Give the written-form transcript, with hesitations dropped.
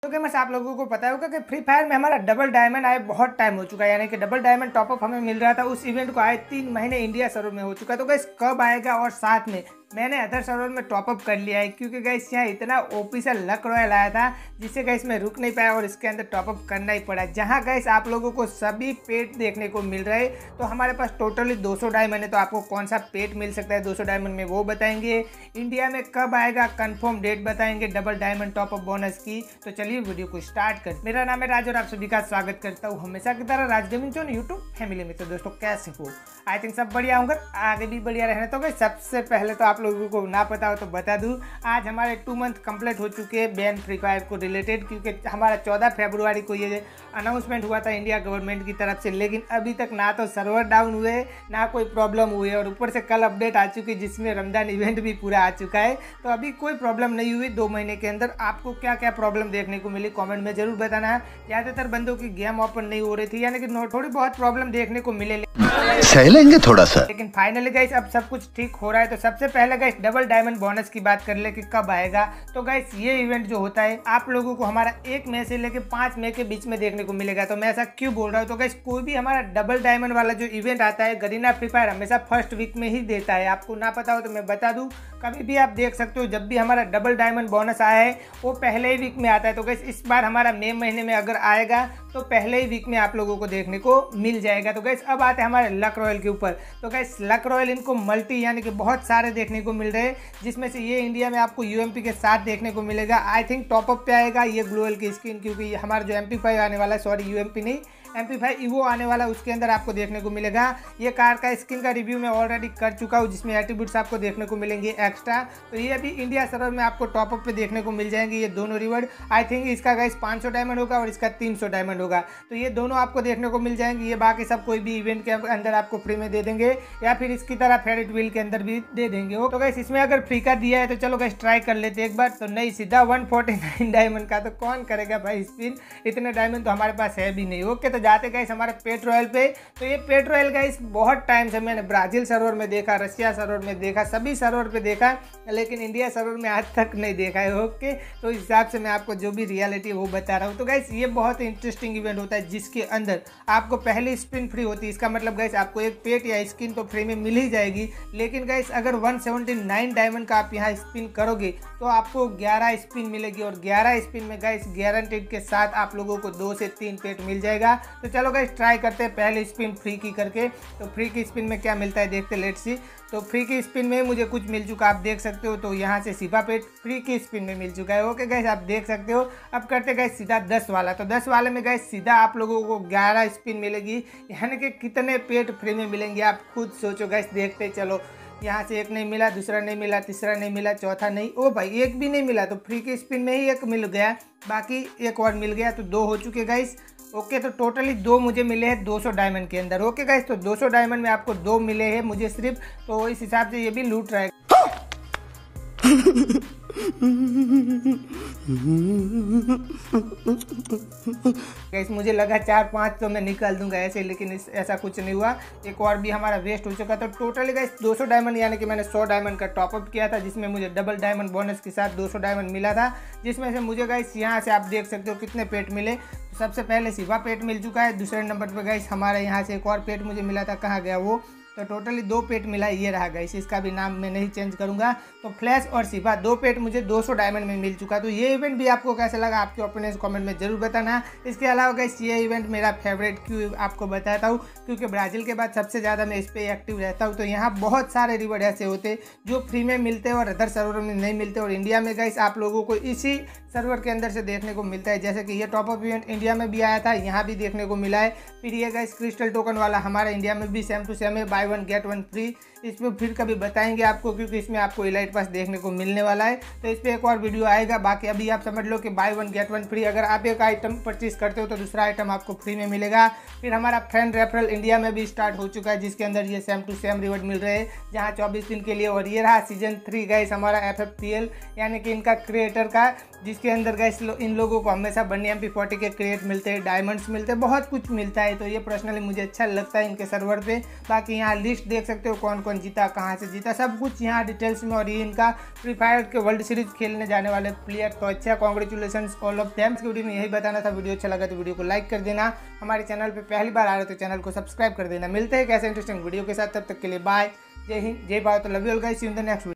तो गेमर्स आप लोगों को पता होगा कि फ्री फायर में हमारा डबल डायमंड आए बहुत टाइम हो चुका है, यानी कि डबल डायमंड टॉपअप हमें मिल रहा था। उस इवेंट को आए 3 महीने इंडिया सर्वर में हो चुका है। तो गाइस कब आएगा, और साथ में मैंने अदर सर्वर में टॉपअप कर लिया है, क्योंकि गाइस यहाँ इतना ओपी सा लक रॉयल आया था जिससे गाइस मैं रुक नहीं पाया और इसके अंदर टॉपअप करना ही पड़ा। जहाँ गाइस आप लोगों को सभी पेट देखने को मिल रहे, तो हमारे पास टोटली 200 डायमंड है। तो आपको कौन सा पेट मिल सकता है 200 डायमंड में वो बताएंगे। इंडिया में कब आएगा कंफर्म डेट बताएंगे डबल डायमंड टॉपअप बोनस की। तो चलिए वीडियो को स्टार्ट कर। मेरा नाम है राज और आप सभी का स्वागत करता हूँ हमेशा की तरह Raj gaming zone YouTube family में। तो दोस्तों कैसे हो, आई थिंक सब बढ़िया होंगे, आगे भी बढ़िया रहने। तो गाइस सबसे पहले तो आप लोगों को ना पता हो तो बता दूं, आज हमारे 2 मंथ कंप्लीट हो चुके हैं बैन फ्री फायर को रिलेटेड, क्योंकि हमारा 14 फरवरी को ये अनाउंसमेंट हुआ था इंडिया गवर्नमेंट की तरफ से। लेकिन अभी तक ना तो सर्वर डाउन हुए ना कोई प्रॉब्लम हुई है, और ऊपर से कल अपडेट आ चुकी है जिसमें रमजान इवेंट भी पूरा आ चुका है। तो अभी कोई प्रॉब्लम नहीं हुई। 2 महीने के अंदर आपको क्या क्या प्रॉब्लम देखने को मिली कॉमेंट में जरूर बताना है। ज़्यादातर बंदों की गेम ओपन नहीं हो रही थी, यानी कि थोड़ी बहुत प्रॉब्लम देखने को मिले, सह लेंगे थोड़ा सा। लेकिन फाइनली गाइस अब सब कुछ ठीक हो रहा है। तो सबसे पहले गाइस डबल डायमंड बोनस की बात कर ले कि कब आएगा। तो गाइस ये इवेंट जो होता है आप लोगों को हमारा 1 मई से लेकर 5 मई के बीच में देखने को मिलेगा। तो मैं ऐसा क्यों बोल रहा हूँ, तो गाइस कोई भी हमारा डबल डायमंड वाला जो इवेंट आता है गरीना फ्री फायर हमेशा फर्स्ट वीक में ही देता है। आपको ना पता हो तो मैं बता दूं, कभी भी आप देख सकते हो जब भी हमारा डबल डायमंड बोनस आया है वो पहले ही वीक में आता है। तो गाइस इस बार हमारा मई महीने में अगर आएगा तो पहले ही वीक में आप लोगों को देखने को मिल जाएगा। तो गाइस अब आते हैं हमारे लक रॉयल के ऊपर। तो गाइस लक रॉयल इनको मल्टी यानी कि बहुत सारे देखने को मिल रहे हैं, जिसमें से ये इंडिया में आपको यूएमपी के साथ देखने को मिलेगा। आई थिंक टॉपअप पे आएगा ये ग्लोअल की स्किन, क्योंकि हमारा जो MP5 आने वाला है, सॉरी यूएमपी नहीं MP5 ईवो आने वाला, उसके अंदर आपको देखने को मिलेगा। ये कार का स्किन का रिव्यू मैं ऑलरेडी कर चुका हूँ, जिसमें एट्रीब्यूट्स आपको देखने को मिलेंगे एक्स्ट्रा। तो ये अभी इंडिया सर्वर में आपको टॉपअप पे देखने को मिल जाएंगे ये दोनों रिवॉर्ड। आई थिंक इसका गाइस 500 डायमंड होगा और इसका 300 डायमंड होगा। तो ये दोनों आपको देखने को मिल जाएंगे। ये बाकी सब कोई भी इवेंट के अंदर आपको फ्री में दे देंगे, या फिर इसकी तरह फेरिट व्हील के अंदर भी दे देंगे। तो गाइस इसमें अगर फ्री का दिया है तो चलो गाइस ट्राई कर लेते एक बार। तो नहीं, सीधा 149 डायमंड का, तो कौन करेगा भाई स्पिन, इतने डायमंड तो हमारे पास है भी नहीं। ओके, तो जाते गाइस हमारे पेट रॉयल पे। तो ये पेट रॉयल गाइस बहुत टाइम से मैंने ब्राजील सर्वर में देखा, रशिया सर्वर में देखा, सभी सर्वर पे देखा, लेकिन इंडिया सर्वर में आज तक नहीं देखा है। ओके, तो इस हिसाब से मैं आपको जो भी रियलिटी है वो बता रहा हूँ। तो गाइस ये बहुत इंटरेस्टिंग इवेंट होता है जिसके अंदर आपको पहली स्पिन फ्री होती है। इसका मतलब गाइस आपको एक पेट या स्किन तो फ्री में मिल ही जाएगी, लेकिन गाइस अगर 179 डायमंड का आप यहाँ स्पिन करोगे तो आपको 11 स्पिन मिलेगी, और 11 स्पिन में गाइस गारंटेड के साथ आप लोगों को 2 से 3 पेट मिल जाएगा। तो चलो गाइस ट्राई करते हैं पहले स्पिन फ्री की करके। तो फ्री की स्पिन में क्या मिलता है देखते, लेट्स सी। तो फ्री की स्पिन में मुझे कुछ मिल चुका, आप देख सकते हो। तो यहाँ से सिपा पेट फ्री की स्पिन में मिल चुका है। ओके गाइस आप देख सकते हो। अब करते गाइस सीधा 10 वाला। तो 10 वाले में गाइस सीधा आप लोगों को 11 स्पिन मिलेगी, यानी कि कितने पेट फ्री में मिलेंगे आप खुद सोचो गाइस। देखते चलो, यहाँ से एक नहीं मिला, दूसरा नहीं मिला, तीसरा नहीं मिला, चौथा नहीं, ओ भाई एक भी नहीं मिला। तो फ्री की स्पिन में ही एक मिल गया, बाकी एक और मिल गया, तो 2 हो चुके गाइस। ओके, तो टोटली 2 मुझे मिले हैं 200 डायमंड के अंदर। ओके गाइस, तो 200 डायमंड में आपको 2 मिले हैं मुझे सिर्फ, तो इस हिसाब से ये भी लूट रहा है। गाइस मुझे लगा 4-5 तो मैं निकाल दूंगा ऐसे, लेकिन ऐसा कुछ नहीं हुआ, एक और भी हमारा वेस्ट हो चुका। तो टोटली गाइस 200 डायमंड, यानी कि मैंने 100 डायमंड का टॉपअप किया था, जिसमें मुझे डबल डायमंड बोनस के साथ 200 डायमंड मिला था, जिसमें से मुझे गाइस यहाँ से आप देख सकते हो कितने पेट मिले। तो सबसे पहले सिवा पेट मिल चुका है, दूसरे नंबर पर गाइस हमारे यहाँ से एक और पेट मुझे मिला था, कहाँ गया वो। तो टोटली 2 पेट मिला, ये रहा गाइस, इसका भी नाम मैं नहीं चेंज करूंगा। तो फ्लैश और सिवा 2 पेट मुझे 200 डायमंड में मिल चुका। तो ये इवेंट भी आपको कैसा लगा, आपके ओपिनियन कमेंट में जरूर बताना। इसके अलावा गाइस ये इवेंट मेरा फेवरेट क्यों आपको बताता हूँ, क्योंकि ब्राज़ील के बाद सबसे ज़्यादा मैं इस पर एक्टिव रहता हूँ। तो यहाँ बहुत सारे रिवॉर्ड ऐसे होते जो फ्री में मिलते हैं और अदर सर्वर में नहीं मिलते, और इंडिया में गाइस आप लोगों को इसी सर्वर के अंदर से देखने को मिलता है। जैसे कि ये टॉपअप इवेंट इंडिया में भी आया था, यहाँ भी देखने को मिला है। फिर ये गाइस क्रिस्टल टोकन वाला हमारा इंडिया में भी सेम टू सेम है, बाय 1 गेट 1 फ्री। इसमें फिर कभी बताएंगे आपको, क्योंकि इसमें आपको इलाइट पास देखने को मिलने वाला है। तो इस पर एक और वीडियो आएगा। बाकी अभी आप समझ लो कि बाय 1 गेट 1 फ्री, अगर आप एक आइटम परचेज करते हो तो दूसरा आइटम आपको फ्री में मिलेगा। फिर हमारा फ्रेंड रेफरल इंडिया में भी स्टार्ट हो चुका है, जिसके अंदर ये सेम टू सेम रिवॉर्ड मिल रहे हैं, जहाँ 24 दिन के लिए। और ये रहा सीजन 3 गाइस हमारा FFPL, यानी कि इनका क्रिएटर का, जिसके अंदर गाइस इन लोगों को हमेशा बनी MP40 के क्रिएट मिलते हैं, डायमंड्स मिलते हैं, बहुत कुछ मिलता है। तो ये पर्सनली मुझे अच्छा लगता है इनके सर्वर पे। बाकी यहाँ लिस्ट देख सकते हो कौन कौन कौन जीता, कहाँ से जीता, सब कुछ यहाँ डिटेल्स में। और ये इनका फ्री फायर के वर्ल्ड सीरीज खेलने जाने वाले प्लेयर। तो अच्छा, congratulation all of them. Video में यही बताना था। वीडियो अच्छा लगा तो वीडियो को लाइक कर देना। हमारे चैनल पर पहली बार आ रहे हो तो चैनल को सब्सक्राइब कर देना। मिलते हैं एक ऐसे इंटरेस्टिंग वीडियो के साथ, तब तक के लिए बाय। जय हिंद, जय Bharat, love you all guys, see you in the next video.